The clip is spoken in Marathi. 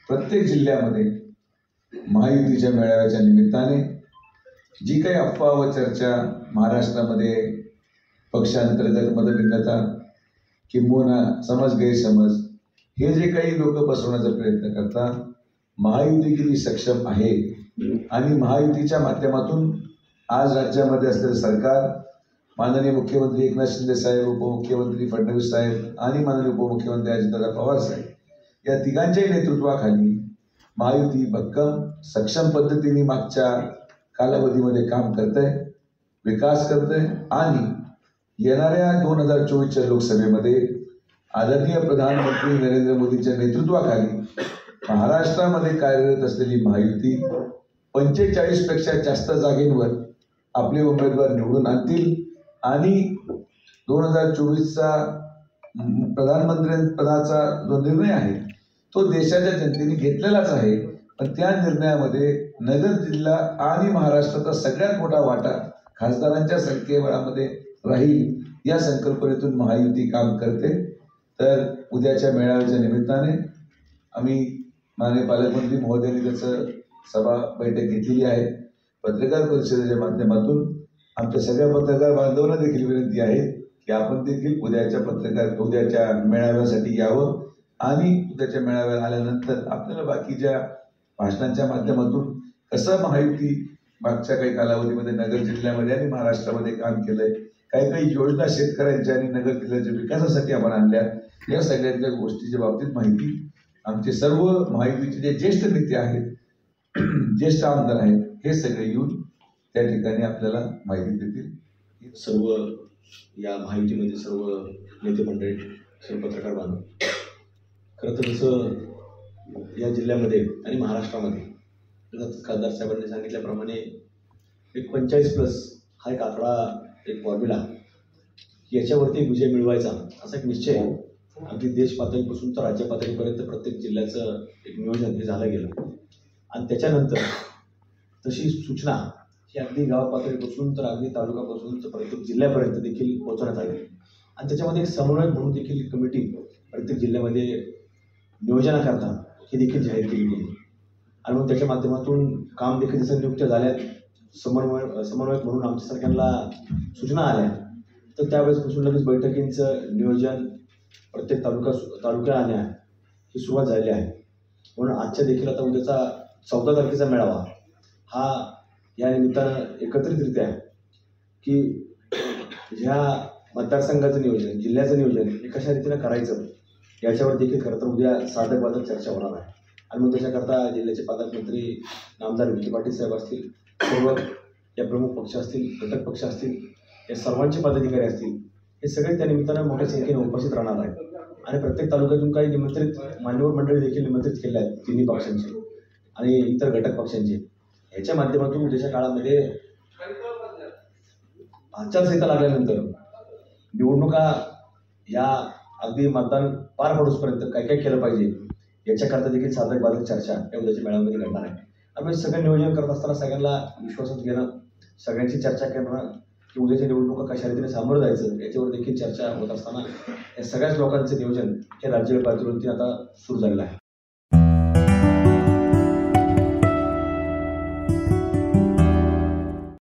प्रत्येक जिल्ह्यामध्ये महायुतीच्या मेळाव्याच्या निमित्ताने जी काही अफवा व चर्चा महाराष्ट्रामध्ये पक्षांतर्गत मतभिन्नता किंबहुना समज गैरसमज हे जे काही लोक पसरवण्याचा प्रयत्न करतात, महायुती किती सक्षम आहे आणि महायुतीच्या माध्यमातून आज राज्यामध्ये असलेलं सरकार, माननीय मुख्यमंत्री एकनाथ शिंदे साहेब, उपमुख्यमंत्री फडणवीस साहेब आणि माननीय उपमुख्यमंत्री अजितदादा पवार साहेब या तिघांच्याही नेतृत्वाखाली महायुती भक्कम सक्षम पद्धतीने मागच्या कालावधीमध्ये काम करते, विकास करते आणि येणाऱ्या 2024च्या लोकसभेमध्ये आदरणीय प्रधानमंत्री नरेंद्र मोदींच्या नेतृत्वाखाली महाराष्ट्रामध्ये कार्यरत असलेली महायुती 45 पेक्षा जास्त जागेंवर आपले उमेदवार निवडून आणतील आणि 2024चा प्रधानमंत्री पदाचा जो निर्णय आहे तो देशाच्या जनतेने घेतलेलाच आहे, पण त्या निर्णयामध्ये नगर जिल्हा आणि महाराष्ट्राचा सगळ्यात मोठा वाटा खासदारांच्या संख्येबळामध्ये राहील या संकल्पनेतून महायुती काम करते। तर उद्याच्या मेळाव्याच्या निमित्ताने आम्ही माननीय पालकमंत्री महोदयांनी त्याचं सभा बैठक घेतलेली आहे। पत्रकार परिषदेच्या माध्यमातून आमच्या सगळ्या पत्रकार बांधवांना देखील विनंती आहे की आपण देखील उद्याच्या मेळाव्यासाठी यावं आणि उद्याच्या मेळाव्याला आल्यानंतर आपल्याला बाकीच्या भाषणांच्या माध्यमातून कसं महायुती मागच्या काही कालावधीमध्ये नगर जिल्ह्यामध्ये आणि महाराष्ट्रामध्ये काम केलंय, काही योजना शेतकऱ्यांच्या आणि नगर जिल्ह्याच्या विकासासाठी आपण आणल्या, या सगळ्यांच्या गोष्टीच्या बाबतीत माहिती आमचे सर्व महायुतीचे जे ज्येष्ठ नेते आहेत, ज्येष्ठ आमदार आहेत, हे सगळे येऊन त्या ठिकाणी आपल्याला माहिती देतील। सर्व या माहितीमध्ये सर्व नेते मंडळी, सर्व पत्रकार बांधव, खरं तर जसं या जिल्ह्यामध्ये आणि महाराष्ट्रामध्ये खासदार साहेबांनी सांगितल्याप्रमाणे एक 45+ हा एक आकडा, एक फॉर्म्युला, याच्यावरती विजय मिळवायचा असा एक निश्चय अगदी देश पातळीपासून तर राज्य पातळीपर्यंत प्रत्येक जिल्ह्याचं एक नियोजन हे झालं गेलं आणि त्याच्यानंतर तशी सूचना ही अगदी गाव पातळीपासून तर अगदी तालुक्यापासून तर प्रत्येक जिल्ह्यापर्यंत देखील पोहोचवण्यात आली आणि त्याच्यामध्ये एक समन्वयक म्हणून देखील कमिटी प्रत्येक जिल्ह्यामध्ये नियोजनाकरता ही देखील जाहीर केली गेली आणि मग त्याच्या माध्यमातून काम देखील जसं नियुक्त्या झाल्यात, समन्वयक म्हणून आमच्यासारख्यांना सूचना आल्या, तर त्यावेळेसपासून लगेच बैठकींचं नियोजन प्रत्येक तालुक्यात आणण्या ही सुरुवात झालेली आहे। म्हणून आजच्या देखील आता उद्याचा 14 तारखेचा मेळावा हा या निमित्तानं एकत्रितरित्या की ह्या मतदारसंघाचं नियोजन, जिल्ह्याचं नियोजन हे कशा रीतीनं करायचं याच्यावर देखील खरं तर उद्या साधक चर्चा होणार आहे आणि मग त्याच्याकरता जिल्ह्याचे पालकमंत्री आमदार विखे पाटील साहेब असतील, सर्व या प्रमुख पक्ष असतील, घटक पक्ष असतील, या सर्वांचे पदाधिकारी असतील, हे सगळे त्या निमित्तानं मोठ्या संख्येने उपस्थित राहणार आहेत आणि प्रत्येक तालुक्यातून काही निमंत्रित मान्यवर मंडळी देखील निमंत्रित केले आहेत, तिन्ही पक्षांचे आणि इतर घटक पक्षांचे। ह्याच्या माध्यमातून उद्याच्या काळामध्ये आचारसंहिता लागल्यानंतर निवडणुका या अगदी मतदान पार पडूसपर्यंत काय काय केलं पाहिजे याच्याकरता देखील साधक बाधक चर्चा या उद्याच्या मेळाव्यामध्ये घडणार आहे आणि सगळं नियोजन करत असताना सगळ्यांना विश्वासात घेणं, सगळ्यांची चर्चा करणं की उद्याच्या निवडणुका कशा रीतीने सामोरं जायचं याच्यावर देखील चर्चा होत असताना या सगळ्याच लोकांचं नियोजन हे राज्य पातळीवरती आता सुरू झालेलं आहे।